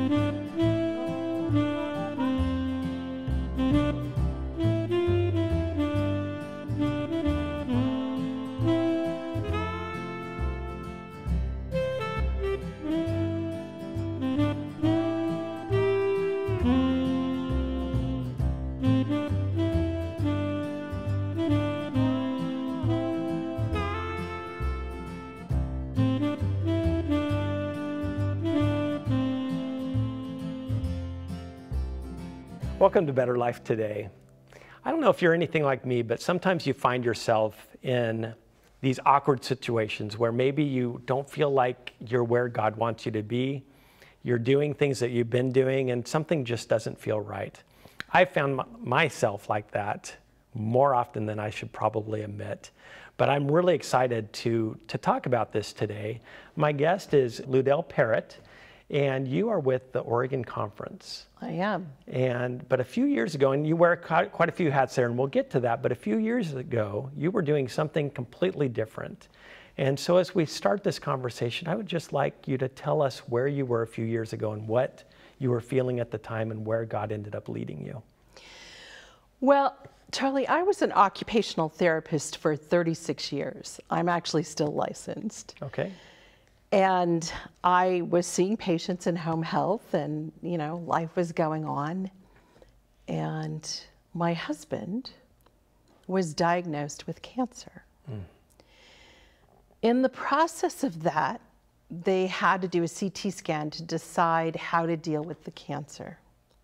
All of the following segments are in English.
Welcome to Better Life Today. I don't know if you're anything like me, but sometimes you find yourself in these awkward situations where maybe you don't feel like you're where God wants you to be. You're doing things that you've been doing and something just doesn't feel right. I've found myself like that more often than I should probably admit. But I'm really excited to talk about this today. My guest is LuDell Parrett, and you are with the Oregon Conference. I am. But a few years ago, and you wear quite a few hats there, and we'll get to that, but a few years ago, you were doing something completely different. And so as we start this conversation, I would just like you to tell us where you were a few years ago and what you were feeling at the time and where God ended up leading you. Well, Charlie, I was an occupational therapist for 36 years. I'm actually still licensed. Okay. And I was seeing patients in home health, and, you know, life was going on. And my husband was diagnosed with cancer. In the process of that, they had to do a CT scan to decide how to deal with the cancer.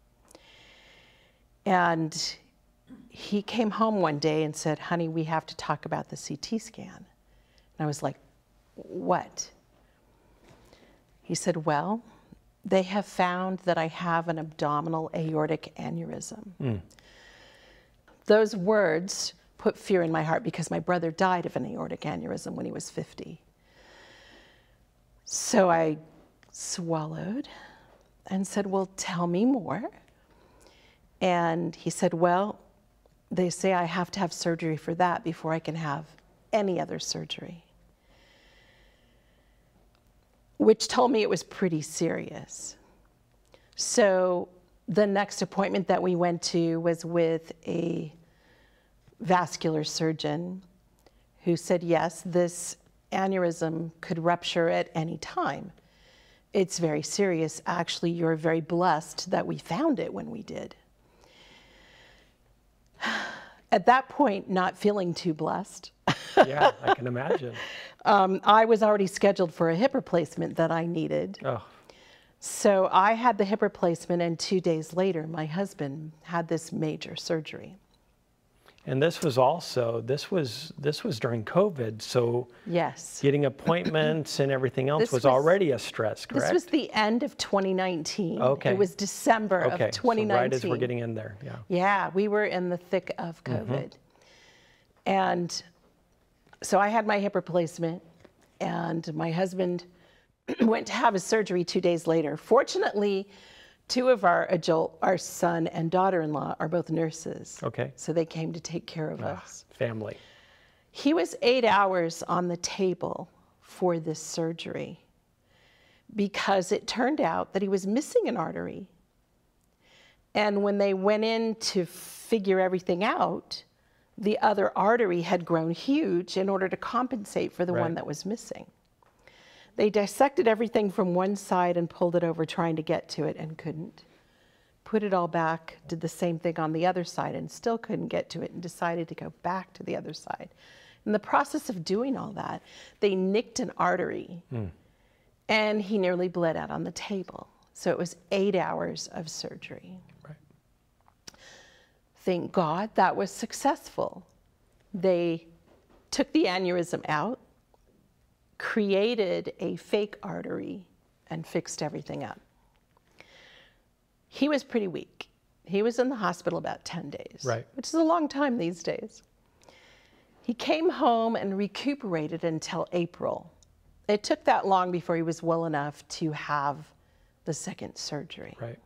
And he came home one day and said, "Honey, we have to talk about the CT scan." And I was like, "What?" He said, "Well, they have found that I have an abdominal aortic aneurysm." Those words put fear in my heart because my brother died of an aortic aneurysm when he was 50. So I swallowed and said, "Well, tell me more." And he said, "Well, they say I have to have surgery for that before I can have any other surgery." Which told me it was pretty serious. So the next appointment that we went to was with a vascular surgeon who said, yes, this aneurysm could rupture at any time. It's very serious. Actually, you're very blessed that we found it when we did. At that point, not feeling too blessed. Yeah, I can imagine. I was already scheduled for a hip replacement that I needed. Oh. So I had the hip replacement, and 2 days later, my husband had this major surgery. And this was during COVID, so yes, getting appointments and everything else was already a stress, correct? This was the end of 2019. Okay. It was December of 2019. So right as we're getting in there, yeah. Yeah, we were in the thick of COVID. And so I had my hip replacement, and my husband went to have his surgery 2 days later. Fortunately, two of our son and daughter-in-law are both nurses. Okay. So they came to take care of us. Family. He was 8 hours on the table for this surgery because it turned out that he was missing an artery. And when they went in to figure everything out, the other artery had grown huge in order to compensate for the one that was missing. They dissected everything from one side and pulled it over trying to get to it and couldn't. Put it all back, did the same thing on the other side and still couldn't get to it, and decided to go back to the other side. In the process of doing all that, they nicked an artery and he nearly bled out on the table. So it was 8 hours of surgery. Right. Thank God that was successful. They took the aneurysm out, created a fake artery, and fixed everything up. He was pretty weak. He was in the hospital about 10 days, which is a long time these days. He came home and recuperated until April. It took that long before he was well enough to have the second surgery. Right.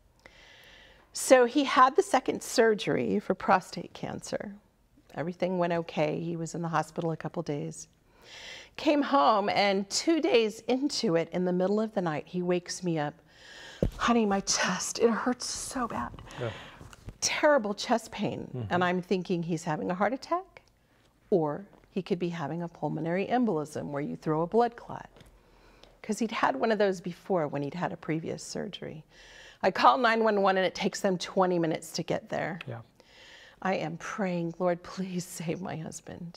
So he had the second surgery for prostate cancer. Everything went okay. He was in the hospital a couple days. Came home, and 2 days into it, in the middle of the night, he wakes me up honey, my chest, it hurts so bad. Yeah. Terrible chest pain. And I'm thinking he's having a heart attack, or he could be having a pulmonary embolism where you throw a blood clot. Because he'd had one of those before when he'd had a previous surgery. I call 911 and it takes them 20 minutes to get there. Yeah. I am praying, Lord, please save my husband.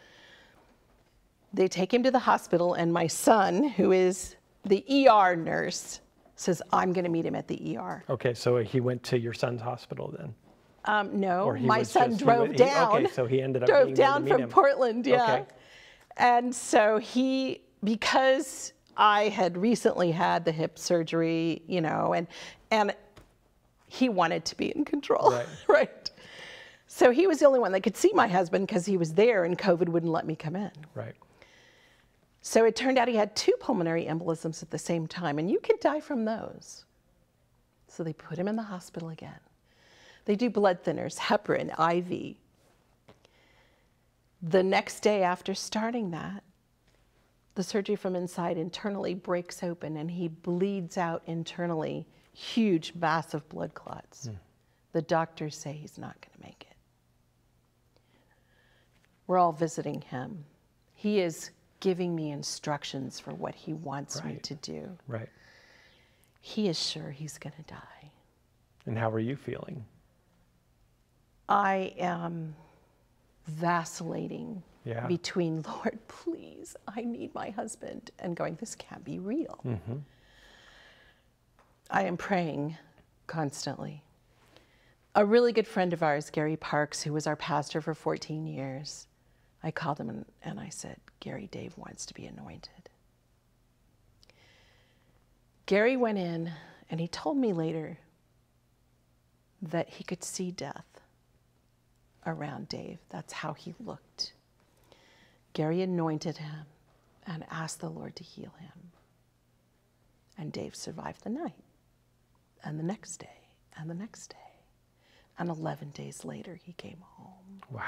They take him to the hospital, and my son, who is the ER nurse, says, I'm going to meet him at the ER. Okay, so he went to your son's hospital then? No, my son drove down. Okay, so he ended up drove being there to down meet from him. Portland, yeah. Okay. And so because I had recently had the hip surgery, you know, and he wanted to be in control, Right. right? So he was the only one that could see my husband because he was there and COVID wouldn't let me come in. Right. So it turned out he had 2 pulmonary embolisms at the same time, and you could die from those. So they put him in the hospital again. They do blood thinners, heparin, IV. The next day after starting that, the surgery from inside internally breaks open and he bleeds out internally, huge, massive blood clots. The doctors say he's not going to make it. We're all visiting him. He is giving me instructions for what he wants me to do. Right. He is sure he's going to die. And how are you feeling? I am vacillating between, Lord, please, I need my husband, and going, this can't be real. I am praying constantly. A really good friend of ours, Gary Parks, who was our pastor for 14 years, I called him and I said, Gary, Dave wants to be anointed. Gary went in and he told me later that he could see death around Dave. That's how he looked. Gary anointed him and asked the Lord to heal him. And Dave survived the night, and the next day, and the next day. And 11 days later, he came home. Wow.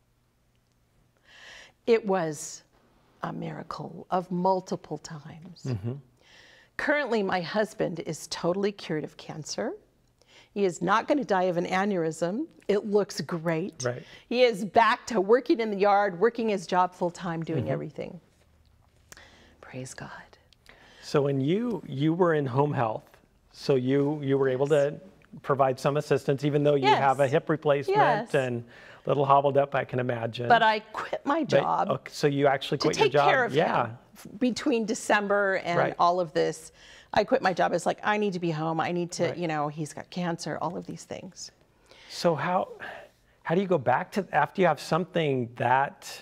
It was a miracle of multiple times. Currently, my husband is totally cured of cancer. He is not going to die of an aneurysm. It looks great. Right. He is back to working in the yard, working his job full time, doing everything. Praise God. So when you were in home health, so you were able to provide some assistance, even though you have a hip replacement and a little hobbled up, I can imagine. But I quit my job. Okay, so you actually quit to take your job? care of him between December and all of this. I quit my job. It's like, I need to be home. I need to, you know, he's got cancer, all of these things. So how do you go back to, after you have something that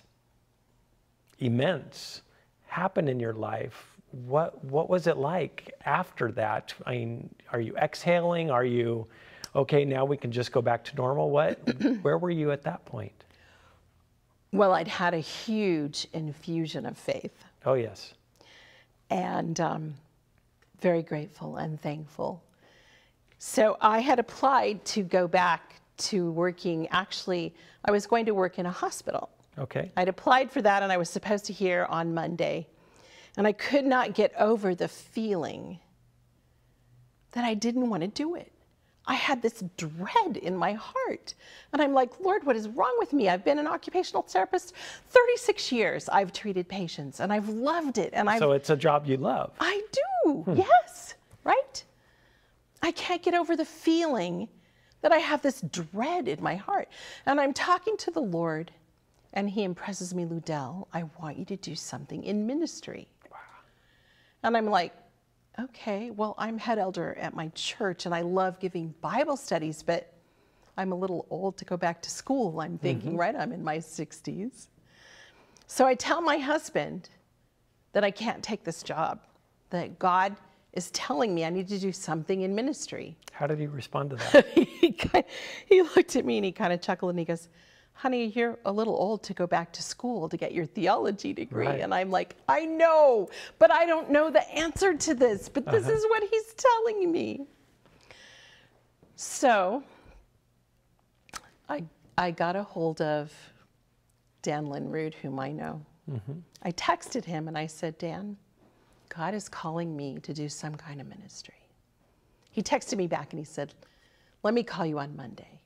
immense happen in your life, what was it like after that? I mean, are you exhaling? Are you, okay, now we can just go back to normal? Where were you at that point? Well, I'd had a huge infusion of faith. Oh, yes. And very grateful and thankful. So I had applied to go back to working. Actually, I was going to work in a hospital. Okay. I'd applied for that and I was supposed to hear on Monday. And I could not get over the feeling that I didn't want to do it. I had this dread in my heart. And I'm like, Lord, what is wrong with me? I've been an occupational therapist 36 years. I've treated patients and I've loved it. And So it's a job you love. I do, yes, right? I can't get over the feeling that I have this dread in my heart. And I'm talking to the Lord and he impresses me, LuDell, I want you to do something in ministry. Wow. And I'm like, okay, well, I'm head elder at my church and I love giving Bible studies, but I'm a little old to go back to school. I'm thinking, right, I'm in my 60s. So I tell my husband that I can't take this job, that God is telling me I need to do something in ministry. How did he respond to that? He looked at me and he kind of chuckled and he goes, honey, you're a little old to go back to school to get your theology degree. Right. And I'm like, I know, but I don't know the answer to this, but this is what he's telling me. So I got a hold of Dan Linrud, whom I know. I texted him and I said, Dan, God is calling me to do some kind of ministry. he texted me back and he said, let me call you on Monday.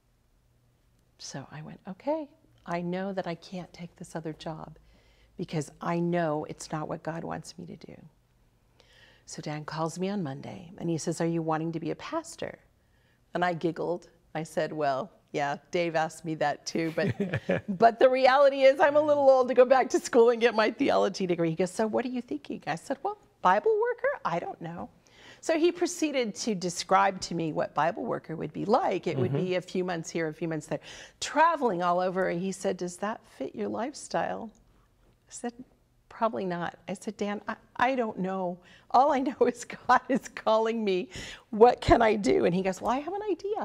So I went, okay, I know that I can't take this other job because I know it's not what God wants me to do. So Dan calls me on Monday and he says, are you wanting to be a pastor? And I giggled. I said, well, yeah, Dave asked me that too, but the reality is I'm a little old to go back to school and get my theology degree. He goes, so what are you thinking? I said, well, Bible worker? I don't know. So he proceeded to describe to me what Bible worker would be like. It would be a few months here, a few months there, traveling all over. And he said, does that fit your lifestyle? I said, probably not. I said, Dan, I don't know. All I know is God is calling me. What can I do? And he goes, well, I have an idea.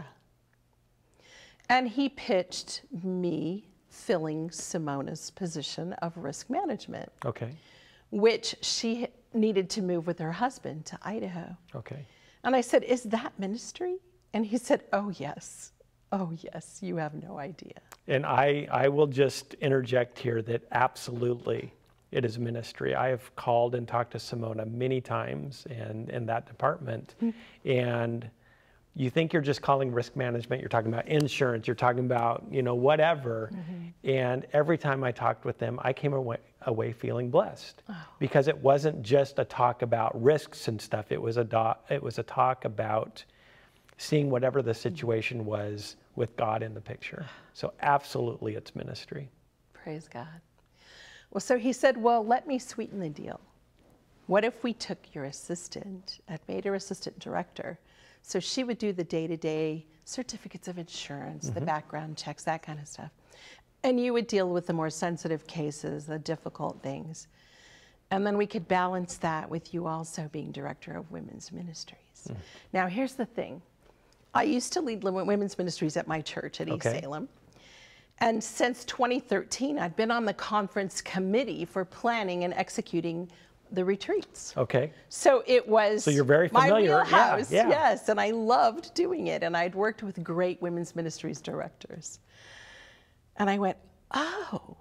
And he pitched me filling Simona's position of risk management. Okay. Which she needed to move with her husband to Idaho. Okay. And I said, is that ministry? And he said, oh, yes. Oh, yes, you have no idea. And I will just interject here that absolutely it is ministry. I have called and talked to Simona many times in that department. And you think you're just calling risk management, you're talking about insurance, you're talking about, you know, whatever. And every time I talked with them, I came away feeling blessed because it wasn't just a talk about risks and stuff. It was a talk about seeing whatever the situation was with God in the picture. So absolutely it's ministry. Praise God. Well, so he said, well, let me sweeten the deal. What if we took your assistant and made her assistant director? So she would do the day-to-day certificates of insurance, the background checks, that kind of stuff. And you would deal with the more sensitive cases, the difficult things. And then we could balance that with you also being director of women's ministries. Now, here's the thing. I used to lead women's ministries at my church at East Salem. And since 2013, I've been on the conference committee for planning and executing the retreats. Okay. So it was so you're very familiar. My wheelhouse, yes. And I loved doing it. And I'd worked with great women's ministries directors. And I went, oh.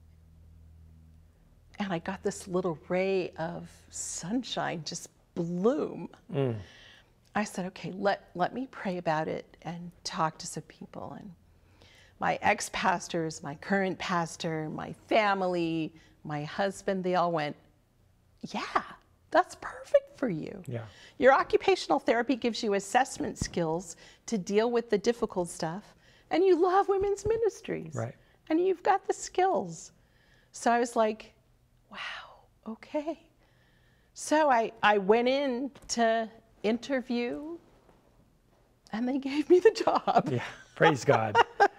And I got this little ray of sunshine just bloom. I said, okay, let me pray about it and talk to some people. And my ex-pastors, my current pastor, my family, my husband, they all went, yeah, that's perfect for you. Yeah. Your occupational therapy gives you assessment skills to deal with the difficult stuff, and you love women's ministries. Right. And you've got the skills. So I was like, wow, okay. So I went in to interview, and they gave me the job. Yeah, praise God.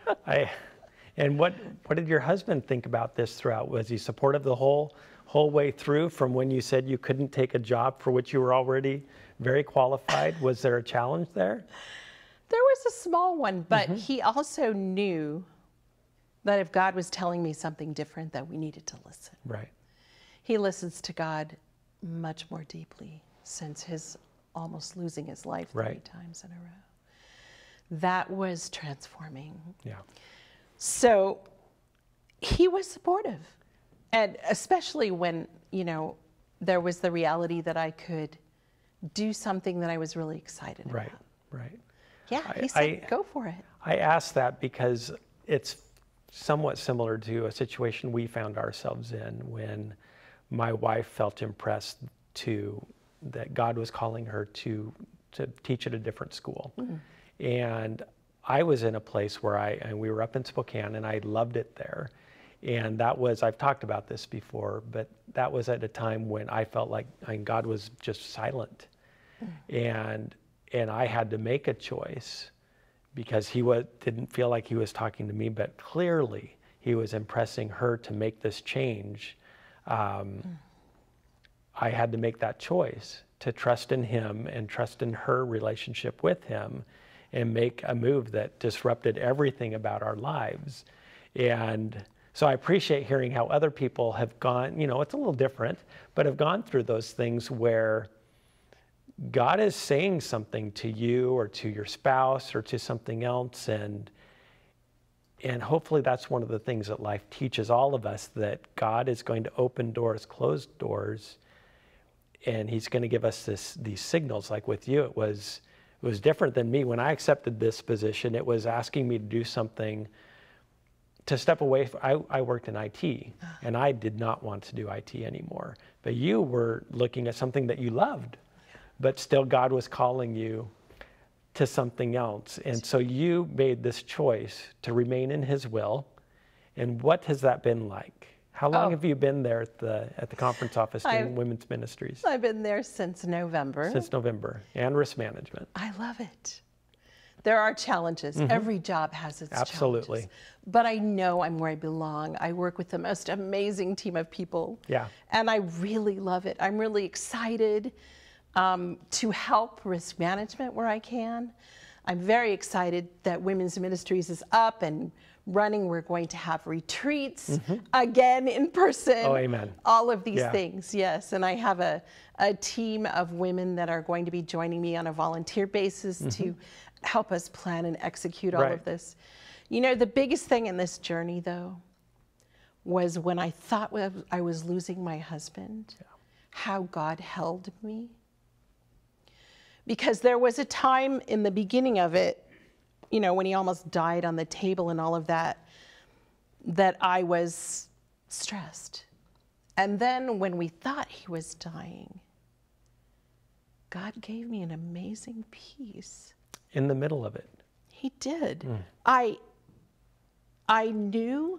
And what did your husband think about this throughout? Was he supportive the whole way through from when you said you couldn't take a job for which you were already very qualified? Was there a challenge there? There was a small one, but he also knew that if God was telling me something different, that we needed to listen. Right. He listens to God much more deeply since his almost losing his life 3 times in a row. That was transforming. Yeah. So he was supportive. And especially when, you know, there was the reality that I could do something that I was really excited about. Right. Yeah, he said, go for it. I asked that because it's somewhat similar to a situation we found ourselves in when my wife felt impressed that God was calling her to teach at a different school. And I was in a place where we were up in Spokane and I loved it there. And that was, I've talked about this before, but that was at a time when I felt like God was just silent. And I had to make a choice because he didn't feel like he was talking to me, but clearly he was impressing her to make this change. I had to make that choice to trust in him and trust in her relationship with him and make a move that disrupted everything about our lives. And so I appreciate hearing how other people have gone, you know, it's a little different, but have gone through those things where God is saying something to you or to your spouse or to something else. And hopefully that's one of the things that life teaches all of us, that God is going to open doors, close doors, and he's going to give us these signals. Like with you, it was was different than me. When I accepted this position, it was asking me to do something to step away. I worked in IT, and I did not want to do IT anymore. But you were looking at something that you loved, but still God was calling you to something else. And so you made this choice to remain in his will. And what has that been like? How long have you been there at the conference office doing women's ministries? I've been there since November. Since November. And risk management. I love it. There are challenges. Every job has its challenges. But I know I'm where I belong. I work with the most amazing team of people. Yeah. And I really love it. I'm really excited to help risk management where I can. I'm very excited that women's ministries is up and running. We're going to have retreats again in person. Oh, amen. All of these things, yes. And I have a team of women that are going to be joining me on a volunteer basis to help us plan and execute all of this. You know, the biggest thing in this journey, though, was when I thought I was losing my husband, how God held me. Because there was a time in the beginning of it, you know, when he almost died on the table and all of that, that I was stressed. And then when we thought he was dying, God gave me an amazing peace. In the middle of it. He did. I knew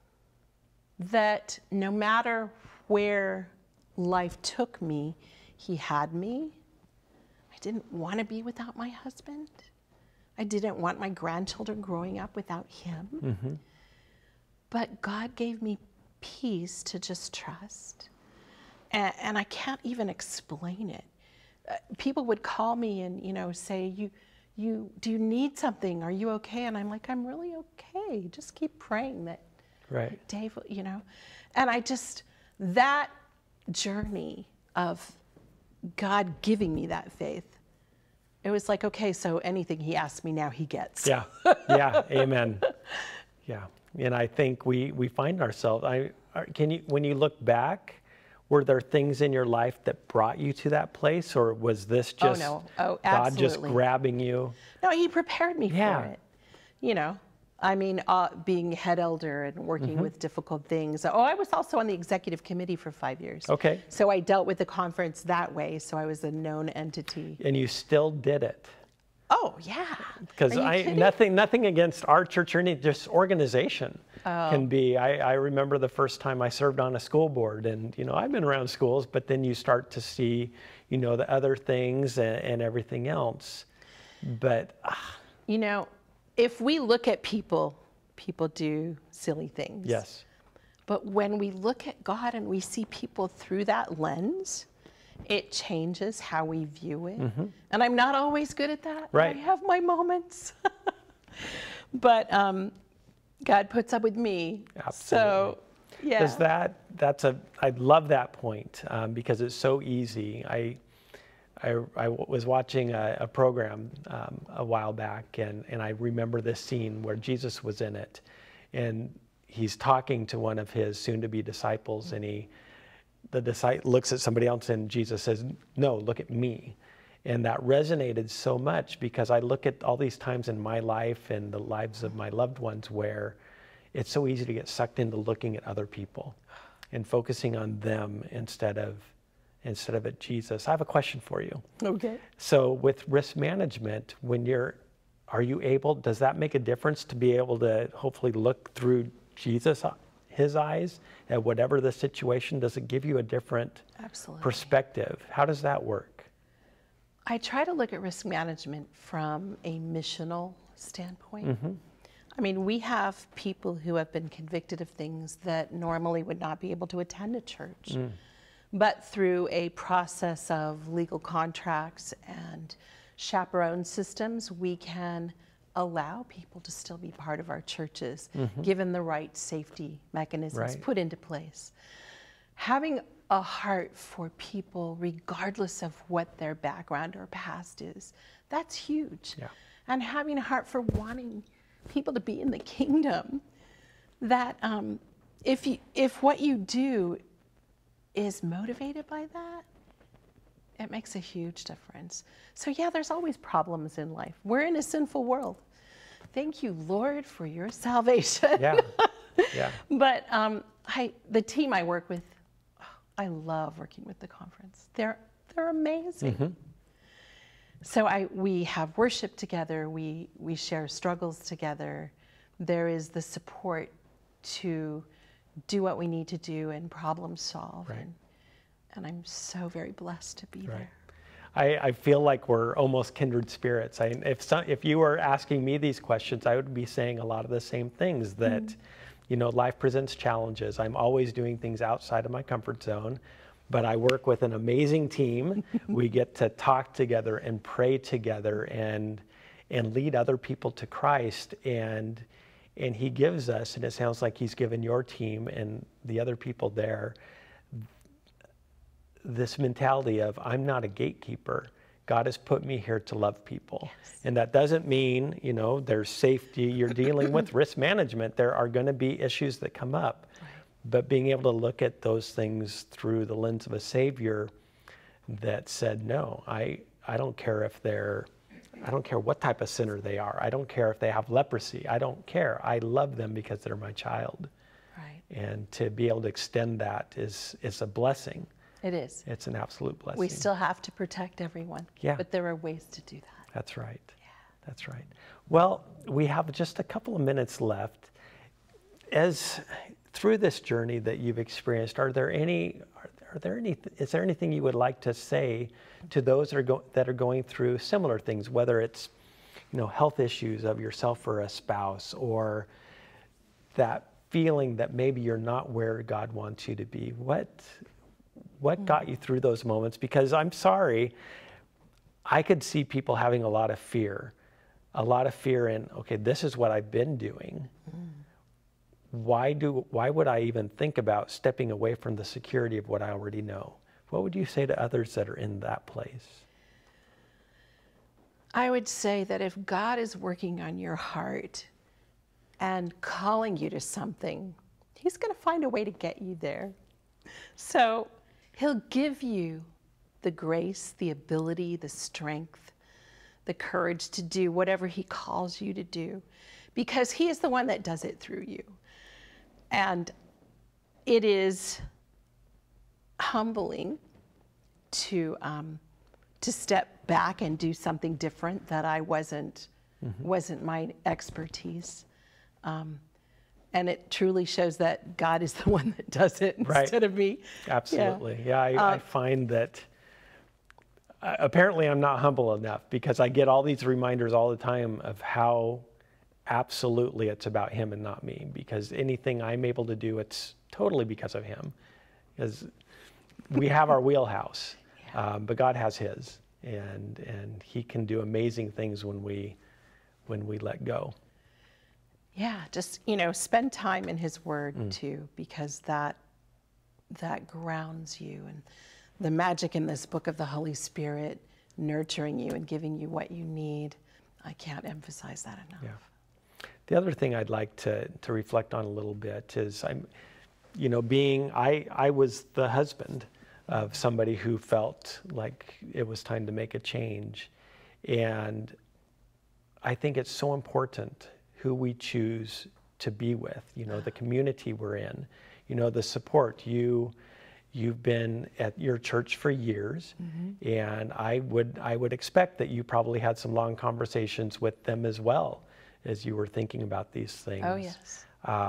that no matter where life took me, he had me. I didn't want to be without my husband. I didn't want my grandchildren growing up without him. But God gave me peace to just trust. And I can't even explain it. People would call me and, you know, say, do you need something? Are you okay? And I'm like, I'm really okay. Just keep praying that Dave, you know. And that journey of God giving me that faith, it was like, okay, so anything he asks me now, he gets. Yeah, amen. Yeah, and I think we find ourselves, when you look back, were there things in your life that brought you to that place, or was this just God just grabbing you? No, he prepared me for it. You know, I mean, being head elder and working with difficult things. I was also on the executive committee for 5 years. Okay. So I dealt with the conference that way, so I was a known entity. And you still did it. Oh, yeah. Because nothing against our church or any, just organization can be. I remember the first time I served on a school board, and, you know, I've been around schools, but then you start to see, you know, the other things and everything else. But, you know, if we look at people do silly things. Yes. But when we look at God and we see people through that lens, it changes how we view it. And I'm not always good at that. Right. I have my moments. But God puts up with me. Absolutely. So, yeah. Because I love that point because it's so easy. I was watching a program a while back, and I remember this scene where Jesus was in it, and he's talking to one of his soon-to-be disciples, and the disciple looks at somebody else, and Jesus says, "No, look at me." And that resonated so much because I look at all these times in my life and the lives of my loved ones where it's so easy to get sucked into looking at other people and focusing on them instead of at Jesus. I have a question for you. Okay. So with risk management, does that make a difference to be able to hopefully look through Jesus, his eyes, at whatever the situation? Does it give you a different perspective? How does that work? I try to look at risk management from a missional standpoint. I mean, we have people who have been convicted of things that normally would not be able to attend a church. But through a process of legal contracts and chaperone systems, we can allow people to still be part of our churches, given the right safety mechanisms put into place. Having a heart for people, regardless of what their background or past is, that's huge. Yeah. And having a heart for wanting people to be in the kingdom, that if what you do is motivated by that, It makes a huge difference. So yeah, there's always problems in life. We're in a sinful world. Thank you, Lord, for your salvation. Yeah, yeah. But the team I work with, I love working with the conference. They're amazing. Mm-hmm. So we have worship together. We share struggles together. There is the support to do what we need to do and problem solve. Right. And I'm so very blessed to be there. I feel like we're almost kindred spirits. If you were asking me these questions, I would be saying a lot of the same things, that, you know, life presents challenges. I'm always doing things outside of my comfort zone, but I work with an amazing team. We get to talk together and pray together and lead other people to Christ. And he gives us, and it sounds like he's given your team and the other people there, this mentality of, I'm not a gatekeeper. God has put me here to love people. Yes. And that doesn't mean, you know, there's safety. You're dealing with risk management. There are going to be issues that come up. Right. But being able to look at those things through the lens of a Savior that said, no, I don't care if I don't care what type of sinner they are. I don't care if they have leprosy. I don't care. I love them because they're my child. Right. And to be able to extend that is a blessing. It is. It's an absolute blessing. We still have to protect everyone. Yeah. But there are ways to do that. That's right. Yeah. That's right. Well, we have just a couple of minutes left. As through this journey that you've experienced, is there anything you would like to say to those that are going through similar things, whether it's, you know, health issues of yourself or a spouse, or that feeling that maybe you're not where God wants you to be? What got you through those moments? Because I'm sorry, I could see people having a lot of fear in, okay, this is what I've been doing. Why would I even think about stepping away from the security of what I already know? What would you say to others that are in that place? I would say that if God is working on your heart and calling you to something, he's going to find a way to get you there. So he'll give you the grace, the ability, the strength, the courage to do whatever he calls you to do, because he is the one that does it through you. And it is humbling to step back and do something different that I wasn't my expertise. And it truly shows that God is the one that does it instead of me. Absolutely. Yeah, I find that apparently I'm not humble enough, because I get all these reminders all the time of how absolutely it's about him and not me, because anything I'm able to do, it's totally because of him. Because we have our wheelhouse, but God has his, and he can do amazing things when we let go. Yeah, just, you know, spend time in his word too, because that grounds you, and the magic in this book of the Holy Spirit nurturing you and giving you what you need. I can't emphasize that enough. Yeah. The other thing I'd like to reflect on a little bit is I was the husband of somebody who felt like it was time to make a change. And I think it's so important who we choose to be with, you know, the community we're in, you know, the support. You've been at your church for years, and I would expect that you probably had some long conversations with them as well as you were thinking about these things. Oh, yes.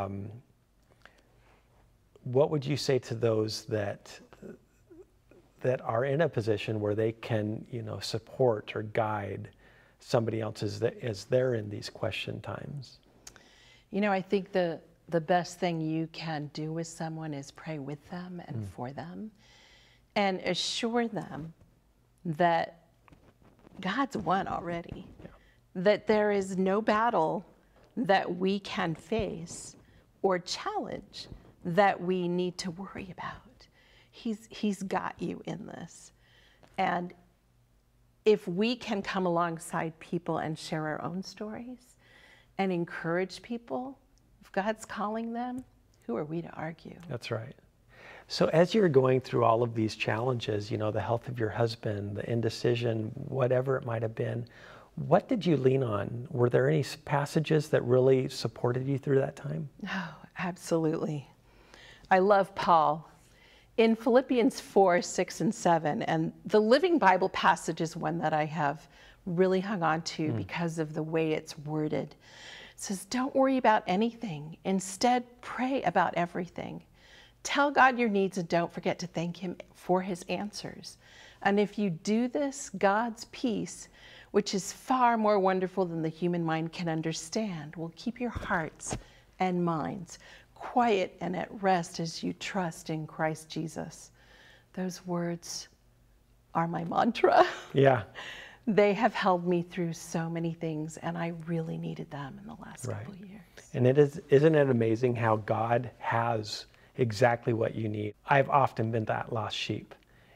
What would you say to those that are in a position where they can, you know, support or guide somebody else as they're in these question times? You know, I think the best thing you can do with someone is pray with them and for them, and assure them that God's won already. Yeah. That there is no battle that we can face or challenge that we need to worry about. He's got you in this. And if we can come alongside people and share our own stories and encourage people, if God's calling them, who are we to argue? That's right. So as you're going through all of these challenges, you know, the health of your husband, the indecision, whatever it might have been, what did you lean on? Were there any passages that really supported you through that time? Oh, absolutely. I love Paul. In Philippians 4, 6, and 7, and the Living Bible passage is one that I have really hung on to because of the way it's worded. It says, don't worry about anything. Instead, pray about everything. Tell God your needs and don't forget to thank him for his answers. And if you do this, God's peace, which is far more wonderful than the human mind can understand, will keep your hearts and minds quiet and at rest as you trust in Christ Jesus. Those words are my mantra. Yeah. They have held me through so many things, and I really needed them in the last couple of years. And isn't it amazing how God has exactly what you need? I've often been that lost sheep.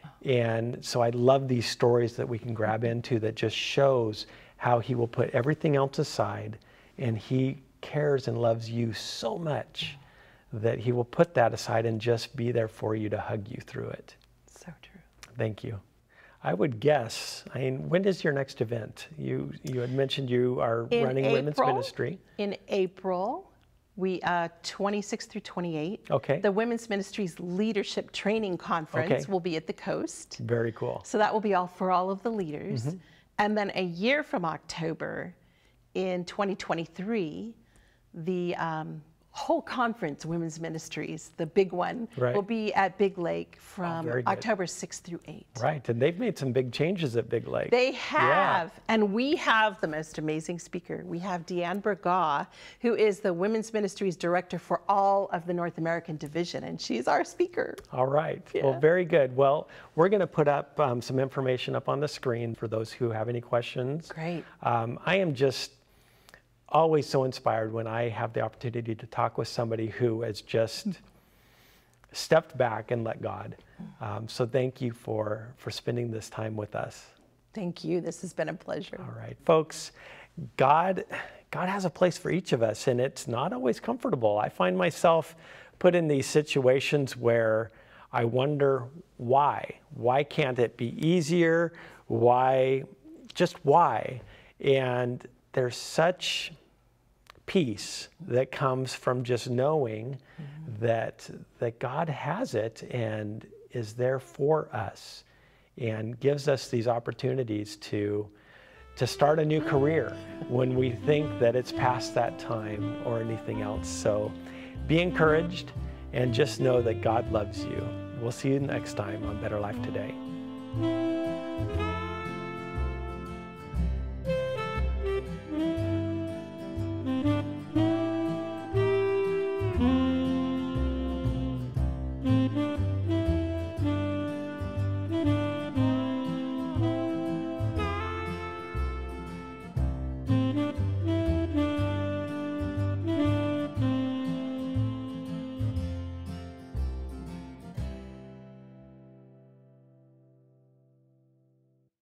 And so I love these stories that we can grab into that just shows how he will put everything else aside, and he cares and loves you so much that he will put that aside and just be there for you to hug you through it. So true. Thank you. I would guess, I mean, when is your next event? You had mentioned you are running women's ministry. In April, we 26 through 28. Okay. The Women's Ministry's Leadership Training Conference will be at the Coast. Very cool. So that will be all for all of the leaders. And then a year from October, in 2023, the whole conference, Women's Ministries, the big one, will be at Big Lake from October 6th through 8th. Right, and they've made some big changes at Big Lake. They have, and we have the most amazing speaker. We have Deanne Bergaw, who is the Women's Ministries Director for all of the North American Division, and she's our speaker. All right, well, very good. Well, we're going to put up some information up on the screen for those who have any questions. Great. I am just always so inspired when I have the opportunity to talk with somebody who has just stepped back and let God. So thank you for spending this time with us. Thank you. This has been a pleasure. All right, folks, God has a place for each of us, and it's not always comfortable. I find myself put in these situations where I wonder why. Why can't it be easier? Why? Just why? And there's such peace that comes from just knowing that God has it and is there for us and gives us these opportunities to start a new career when we think that it's past that time or anything else. So be encouraged and just know that God loves you. We'll see you next time on Better Life Today.